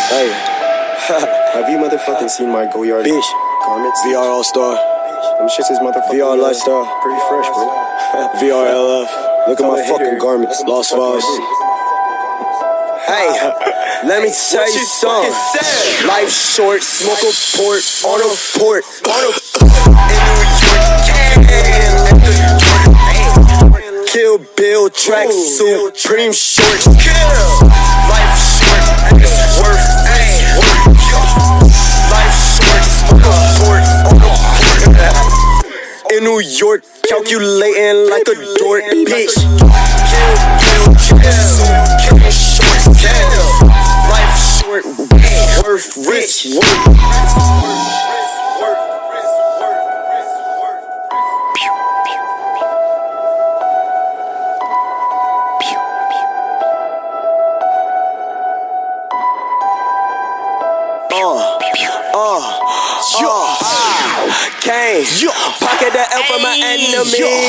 Hey, have you motherfucking seen my Go Yard bitch garments? VR All-Star. Them shits is motherfucking VR Lifestyle. Pretty fresh, bro. VR LF. Look at my fucking garments. Lost Files. Hey, let me tell you something. Life short, smoke a port, on a port, in New York, Kill Bill, track suit, Supreme shorts. Life short, it's worth, life short, smoke a port, on a port, in New York, calculating like a dork, bitch. Kill Bill, track suit, Supreme shorts. Life short, worth rich. Came, pocket that L for my enemy.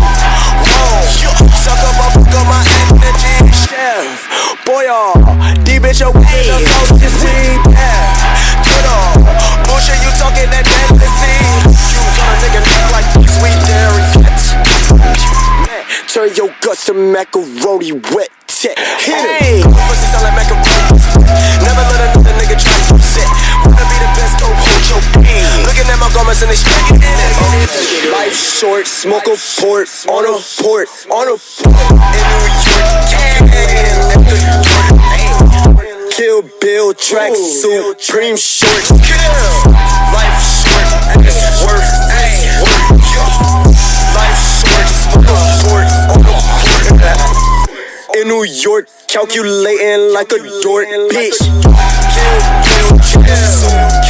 Suck up, I fuck up my energy. Chef, boy, D bitch away the sauce is weed. Good on, bullshit you talking that jealousy. Use on a nigga look like sweet dairy. Man, turn your guts to macaroni wet. Hey, pussy sound like macaroni. Never let another nigga try to sit. Wanna be the best, don't hold your pain. Looking at my garments and they shaking it. Life short, smoke a port, on a port, in New York, Kill Bill, track suit, Supreme shorts. Life short, it's worth, life short, smoke a port, on a port, in New York, calculating like a dork, bitch. Kill Bill, track suit.